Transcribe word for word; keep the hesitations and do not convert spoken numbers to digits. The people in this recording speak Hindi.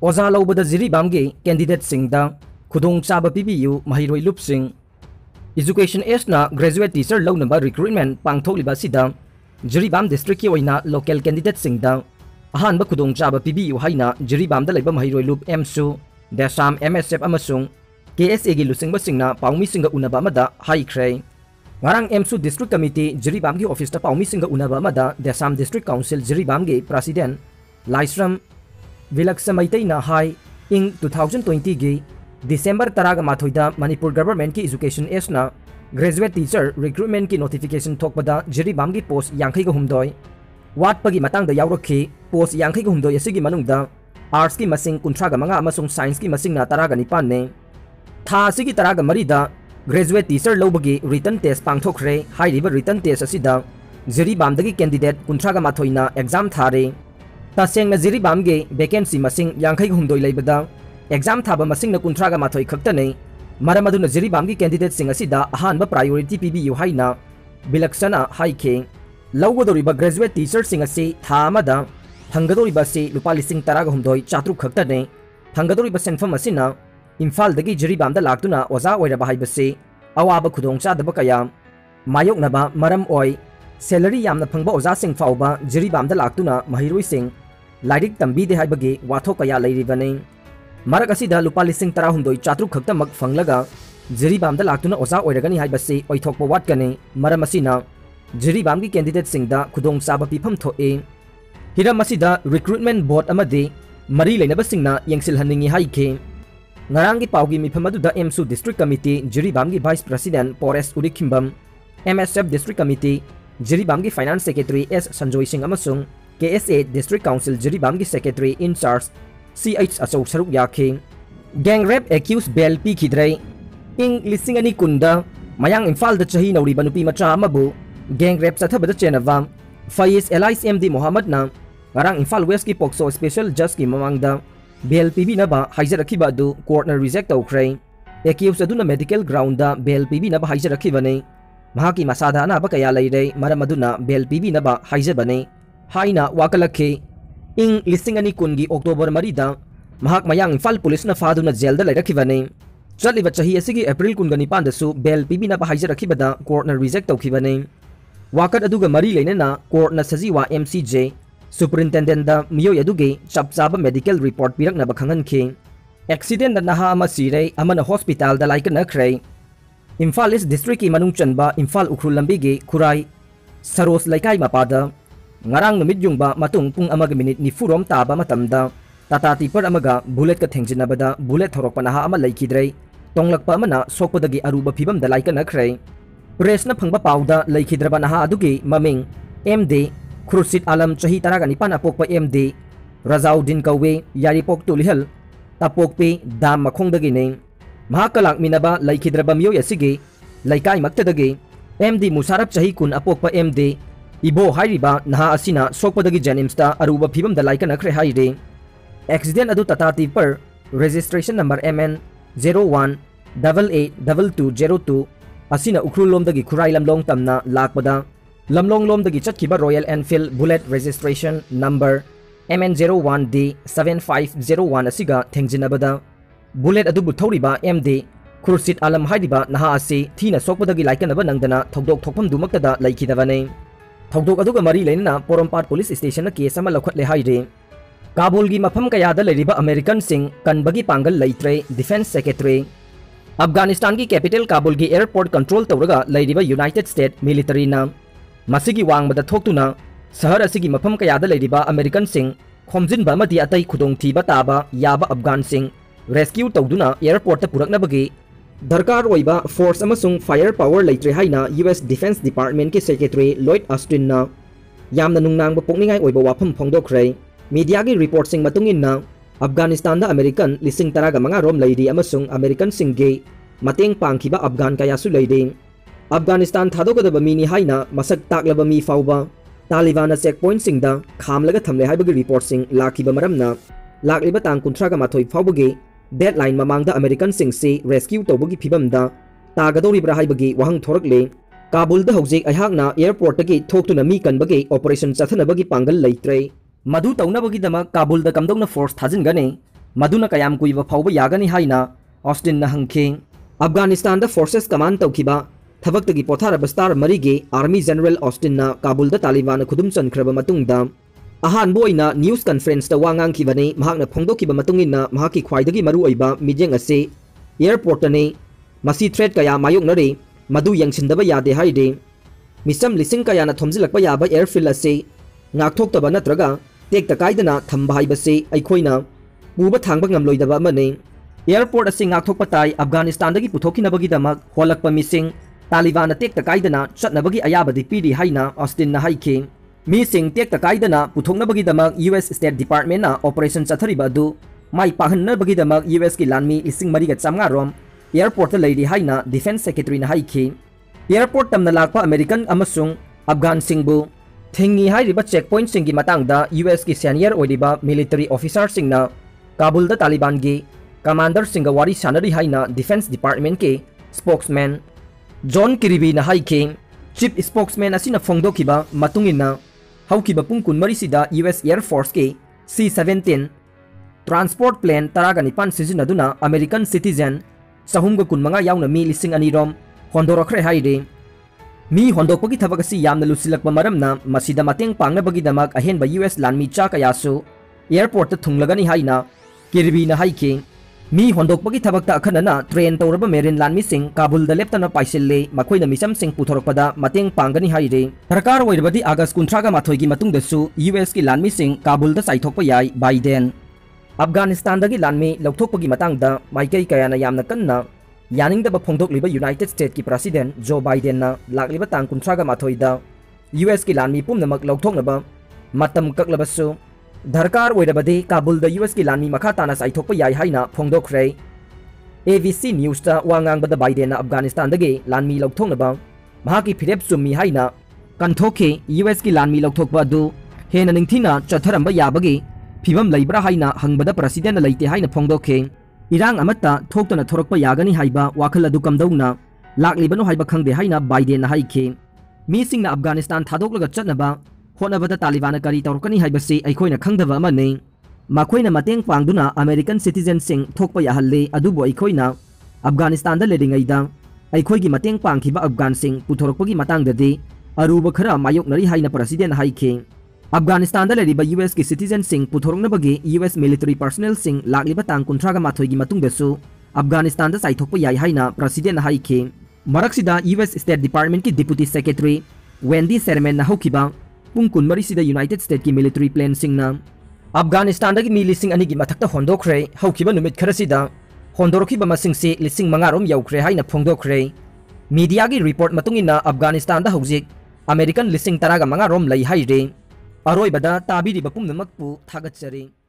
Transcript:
ओजा लौबदा जिरीबाम के कैंडिडेट सिंगदा खुदोंग चाबा पीबीयू महिरोई लुपसिंग एजुकेशन एसना ग्रेजुएट टीचर लौनबा रिक्रूटमेंट पांगथोकलिबा सिदा जिरीबाम डिस्ट्रिक्ट की ओइना लोकल कैंडिडेट सिंगदा अहानबा खुदोंग चाबा पीबीयू हाइना जिरीबाम दा लेबा महिरोई लुप एमसु देसाम एमएसएफ अमसुंग केएसए की लुसिंगबा सिंगना पाउमी सिंगा उनबा अमदा हाइख्रे ngarang emsu district committee Jiribam की ऑफिस ता पाउमी सिंगा उनबा अमदा देसाम डिस्ट्रिक्ट काउंसिल जिरीबाम के प्रेसिडेंट लाइस्रम विलक्समैतैना हाई इंग टू थाउजेंड ट्वेंटी की दिसंबर तरागा माथोइदा मणिपुर गवर्नमेंट की एजुकेशन एसना ग्रेजुएट टीचर रिक्रूटमेंट की नोटिफिकेशन थोकपदा जिरीबाम की पोस्ट यांखै गा हुमदोय वाटपगी मतंगदा यावरखी पोस्ट यांखै गा हुमदोय असिगी मनुंगदा आर्ट्स की मसिंग कुंथ्रागा मंगा अमसुंग साइंस की मसिंगना तरागा निपान ने था असिगी तरागा मरीदा ग्रेजुएट टीचर लौबगी रिटर्न टेस्ट पांगथोखरे हाइरिबा रिटर्न टेस्ट असिदा जिरीबामदगी कैंडिडेट कुंथ्रागा माथोइना एग्जाम थारे तसेंगना जिरीबाम के वैकेंसी मसिंग यांखै गा हुमदोय लेबदा एग्जाम थाबा मसिंगना कुंथ्रागा माथोइ खक्तने मरम अदुना जिरीबाम की कैंडिडेट सिंग असिदा अहानबा प्रायोरिटी पीबीयू हाइना बिलक्सना हाइखे लौगदोरिबा ग्रेजुएट टीचर सिंग असि था अमदा फंगदोरिबा से लुपा लिसिंग तरागा हुमदोय चात्रुक खक्तने फंगदोरिबा सेंफम असिना इम्फालदगी जिरीबामदा लाक्तुना ओजा ओइरबा हाइबसे अवाबा खुदोंचादबा कया मायोकनबा मरम ओइ सैलरी यामना फंगबा ओजा सिंग फाउबा जिरीबामदा लाक्तुना महिरोइ सिंग लाइरिक तंबीदे हाइबगे वाथो कया लैरिबने मरक असिदा लुपा लिसिंग तरा हुमदोय चात्रुक खक्तमक फंगलगा जिरीबामदा लाक्तुना ओजा ओइरगनी हाइबसे ओइथोकपा वाटकने मरम असिना जिरीबाम की कैंडिडेट सिंगदा खुदोंचाबा पिफम थोए हिरम असिदा रिक्रूटमेंट बोर्ड अमदे मरी लेनबा सिंगना यंगसिलहनिंगी हाइखे ngarang ki paugi mifam adu da emsu district committee Jiribam की vice president pores urikhimbam msf district committee Jiribam की finance secretary s sanjoy singh amasung ksa district council Jiribam की secretary in charge ch achau saruk yakhe gang rape accused bail pi khidrai ing lising ani kunda mayang imphal da chahi nauri banupi macha amabu gang rape sathabada chenava faiz elis md mohammed na ngarang imphal west ki pokso special judge ki mamangda bail पीबीनबा हाइजरखिबा अदु कोर्टना रिजेक्ट तौख्रे एक्यूज अदुना मेडिकल ग्राउंड बेल पीबीनबा हाइजरखिबने महाकी मसादा अनाबा कया लैरे मरम अदुना बेल पीबीनबा हाइजबने हाइना वाकलखे इंग लिसिंग अनि कुनगी अक्टोबर मरीदा महाक मयांग इम्फाल पुलिसना फादुना जेलदा लैरखिबने चलिबा चाही असिगी एप्रिल कुनगनी पांदसु बेल पीबीनबा हाइजरखिबदा कोर्टना रिजेक्ट तौखिबने वाकत अदुगा मरी लेनेना कोर्टना सजीवा एमसीजे सुपरिटेंडेंट मियो यदुगे चप चाब मेडिकल रिपोर्ट पिरकनबा खंगनखे एक्सीडेंट नहा अमा सिरे अमना हॉस्पिटल दा लाइकनखरे इम्फाल ईस्ट डिस्ट्रिक्ट की मनुंग चनबा इम्फाल उखरुल लंबीगे खुराई सरोस लैकाई मपादा ngarang numit yungba matung pung amaga minute nifurom taba matamda tata tipper amaga bullet ka thengjinabada bullet thorok panaha ama laikidrei tonglakpa amana sokpadagi aruba phibam da laikanakhrei press na phangba pauda laikhidraba naha adugi maming md Khurshid Alam चाही तरागा निपान अपोकपा एमडी रजाउद्दीन कौवे यारीपोक तुलिहल तपोकपे दाम मखोंदगिने महाकलाक मिनबा लैखिद्रबा मियो यसिगे लैकाई मक्तदगे एमडी मुसारफ चाही कुन अपोकपा एमडी इबो हाइरिबा नहा असिना सोकपदगी जेनिम्सता अरुबा फिबम द लाइकनखरे हाइरे एक्सीडेंट अदु तताती पर registration number MN zero one eight eight two two zero two असिना उखरुल लोमदगी खुराई लमलोंग तमना लाकपदा लमलोंग लोमदगी चटकिबा Royal Enfield Bullet registration number M N zero one D seven five zero one असिगा थेंजिनबदा बुलेट अदुबु थौरिबा M D खुर्शीद आलम हाइदिबा नहा असि थीना सोकपदगी लाइकनबा नंगदना थौदोक थोकफम दुमक्तदा लाइखिदबने थौदोक अदुगा मरी लेना पोरमपाट पुलिस स्टेशन केस अमा लखटले हाइरे काबुल की मफम कयादा लेरिबा अमेरिकन सिंह कनबगी पांगल लैत्रे डिफेंस सेक्रेटरी अफगानिस्तान की कैपिटल काबुल की एयरपोर्ट कंट्रोल तौरगा लेरिबा यूनाइटेड स्टेट मिलिटरी ना मसिगी वांगबदा थोक्तुना शहर असिगी मफम कयादा लेरिबा अमेरिकन सिंह खोमजिनबा अमदि अतै खुदोंथीबा ताबा याबा अफगान सिंह रेस्क्यू तौदुना एयरपोर्ट पुरकनबगी दरकार ओइबा फोर्स अमसुंग फायर पावर लेत्रे हाइना यूएस डिफेंस डिपार्टमेंट के सेक्रेटरी लॉयड ऑस्टिन ना यामना नुंगनांगबा पोकनिंगाई ओइबा वाफम फोंदोखरे मीडिया की रिपोर्ट सिंह मतुंगिना अफगानिस्तान दा अमेरिकन लिसिंग तरागा मंगा रोम लैरी अमसुंग अमेरिकन सिंह गे मतेंग पांखिबा अफगान कयासु लैरे अफगानिस्तान थादोगदबा मीनी हाइना मसक ताकलबा मी फाउबा तालिबान चेक पॉइंट सिंह दा खामलगा थमले हाइबगी रिपोर्ट सिंह लाखिबा मरमना लाकलिबा तांग कुंथ्रागा माथोइ फाउबगे डेडलाइन ममांगदा अमेरिकन सिंह से रेस्क्यू तौबगी फिबमदा तागदोरिब्रा हाइबगी वहंग थोरकले काबुल दा हौजिक अहाकना एयरपोर्ट तगी थोक्तुना मी कनबगे ऑपरेशन चथनबगी पांगल लैत्रे मधु तौनबगी दमा काबुल दा कमदौना फोर्स थाजिनगने मदुना कयाम कुइबा फाउबा यागनी हाइना ऑस्टिन न हंखे। अफगानिस्तान द फोर्सेस कमांड तौखिबा थबक्तगी पोथारब स्टार मरीगे आर्मी जनरल ऑस्टिन न काबुल द तालिबान खुदुम चनख्रबा मतुंगदा अहानबो ओइना न्यूज़ कॉन्फ्रेंस द वांगांग खिबने महाकना फोंदोखिबा मतुंगिना महाकी ख्वाइदगी मरु ओइबा मिजेंग असे एयरपोर्ट ने मसी थ्रेट कया मायोकनरे मदु यंगसिंदबा यादे हाइदे मिसम लिसिंग कयाना थोमजिलकपा याबा एयरफील्ड असे नाकथोक्तबा नत्रगा टेक्ता कायदना थंबा हाइबसे अइखोइना पुबा थांबा ngamloidaba amane एयरपोर्ट असे नाकथोक्पा ताई अफगानिस्तान दगी पुथोखिनबगीदमक होलकपा मिसिंग तालिबान टेक्ता कायदना चटनबगी अयाबदि पीरी हाइना ऑस्टिन न हाइखे। मीसिंग टेक्ता कायदना पुथोक्नबगीदमक यूएस स्टेट डिपार्टमेंट ना ऑपरेशन चथरिबा अदु माई पाहन्नबगीदमक यूएस की लानमी लिसिंग मरीगा चामगा रोम एयरपोर्ट लैरी हाइना डिफेंस सेक्रेटरी न हाइखे। एयरपोर्ट तमना लाकपा अमेरिकन अमसुंग अफगान सिंगबु थेंगी हाइरिबा चेक पॉइंट सिंगी मातांगदा यूएस की सीनियर ओइरिबा मिलिटरी ऑफिसर सिंगना काबुल द तालिबान की कमांडर सिंग वारी सानरी हाइना डिफेंस डिपार्टमेंट के स्पोक्समैन जॉन किरीबी न हाइखे। चीफ स्पोक्समैन असिना फोंदोखिबा मतुंगिना हौखिबा पुंग कुनमरीसिदा यूएस एयर फोर्स के सी सेवेंटीन ट्रांसपोर्ट प्लेन तरागा निपान सिजिनदुना अमेरिकन सिटीजन सहुमगा कुनमंगा याउना मी लिसिंग अनिरोम होंदोरखरे हाइदे। मी होंदोकपगी थबक असि यामना लुसिलकपा मरमना मसिदा मतेंग पांगनबगीदमक अहेनबा यूएस लानमी चा कयासु एयरपोर्ट थुंगलगनी हाइना किरबी न हाइखे। मी होंदोकपगी थबकता अखनना ट्रेन तौरबा मेरिन लानमी सिंह काबुल द लेप्तना पाइसिल्ले मखोइना मिसम सिंह पुथोरकपदा मतेंग पांगनी हाइरे। दरकार ओइरबदी अगस्त कुंथ्रागा माथोइगी मतुंगदसु यूएस की लानमी सिंह काबुल द साइथोकपा याई बाइडेन। अफगानिस्तान दगी लानमी लौथोकपगी मतंगदा माइकई कयाना यामना कन्ना यानिंगदबा फोंदोकलिबा यूनाइटेड स्टेट की प्रेसिडेंट जो बाइडेन ना लाकलिबा तांग कुंथ्रागा माथोइदा यूएस की लानमी पुमनमक लौथोकनबा मतम कक्लबसु दरकार ओइरबदी काबुल द यूएस की लानमी मखा ताना साइथोकपा याई हाइना फोंदोखरे। एबीसी न्यूज़ ता वांगांगबदा बाइडेन अफगानिस्तान दगी लानमी लौथोकनबा महाकी फिरेप सुमी हाइना कंथोखे यूएस की लानमी लौथोकपा अदु हेना निंगथिना चथरंबा याबगी फिबम लैब्रा हाइना हंगबदा प्रेसिडेंट लैते हाइना फोंदोखे। इरांग अमत्ता थोक्तना थोरकपा यागनी हाइबा वाखल अदु कमदौना लाकलिबनो हाइबा खंगदे हाइना बाइडेन हाइखे। मीसिंगना अफगानिस्तान थादोकलगा चटनबा होनबदा तालिबान करी तौरकनी हाइबसी अइखोइना खंगदबा अमने मखोइना मतेंग पांगदुना अमेरिकन सिटीजन सिंग थोकपा याहल्ले अदुबो अइखोइना अफगानिस्तान दा लेरिंगैदा अइखोइगी मतेंग पांगखिबा अफगान सिंग पुथोरकपगी मतंगददि अरुबा खरा मायोकनरी हाइना प्रेसिडेंट हाइखे। अफगानिस्तान दा लेरिबा यूएस की सिटीजन सिंग पुथोरकनबगी यूएस मिलिटरी पर्सनल सिंग लाकलिबा तांग कुंथ्रागा माथोइगी मतुंगदसु अफगानिस्तान दा साइथोकपा याई हाइना प्रेसिडेंट हाइखे। मरक्सिदा यूएस स्टेट डिपार्टमेंट की डिप्यूटी सेक्रेटरी वेंडी शेरमैन ना हौखिबा पुंग कुनमरीसिदा यूनाइटेड स्टेट की मिलिटरी प्लेन सिंगना अफगानिस्तान दगी मी लिसिंग अनिगी मथक्ता होंदोखरे हौखिबा नुमित खरसिदा होंदोरखिबा मसिंगसे लिसिंग मंगारोम यौखरे हाइना फोंदोखरे। मीडिया की रिपोर्ट मतुंगिना अफगानिस्तान दा हौजिक अमेरिकन लिसिंग तरागा मंगारोम लै हाइरे। अरोइबदा ताबिरिबा पुंगनमकपु थागतचरी।